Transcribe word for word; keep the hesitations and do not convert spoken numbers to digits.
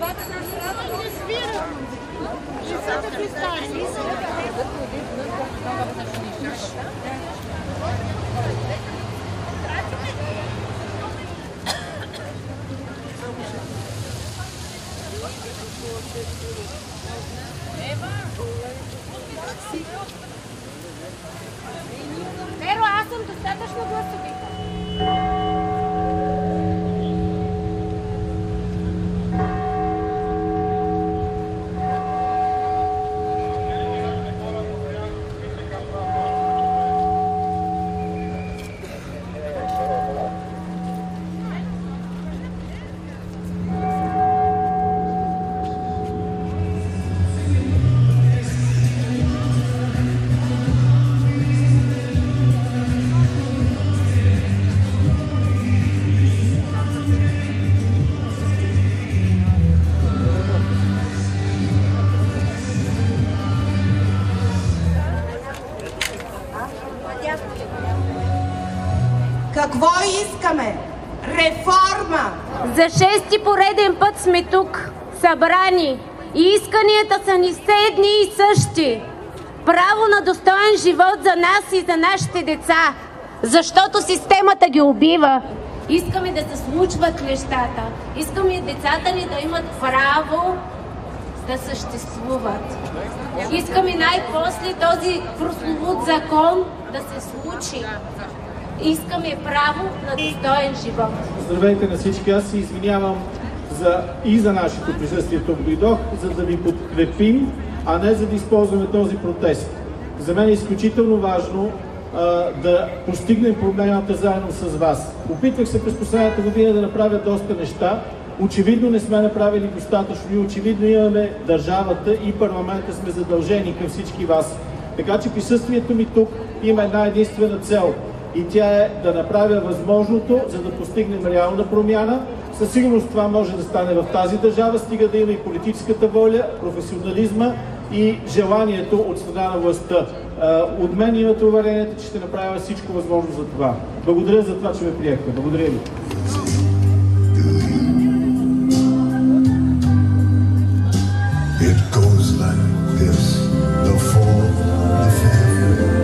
Pero аз съм достатъчно гласовита. Какво искаме? Реформа! За шести пореден път сме тук, събрани. И исканията са ни все едни и същи. Право на достоен живот за нас и за нашите деца. Защото системата ги убива. Искаме да се случват нещата. Искаме децата ни да имат право да съществуват. Искаме най-после този прословут закон да се случи. Искаме право на достоен живот. Здравейте на всички, аз се извинявам за, и за нашето присъствие тук дойдох, за да ви подкрепим, а не за да използваме този протест. За мен е изключително важно а, да постигнем промяната заедно с вас. Опитвах се през последната година да направя доста неща. Очевидно не сме направили достатъчно и очевидно имаме държавата и парламента сме задължени към всички вас. Така че присъствието ми тук има една единствена цел. И тя е да направя възможното, за да постигнем реална промяна. Със сигурност това може да стане в тази държава, стига да има и политическата воля, професионализма и желанието от страна на властта. От мен имате уверението, че ще направя всичко възможно за това. Благодаря за това, че ме приехте. Благодаря ви. It goes like this, the fall, the fair.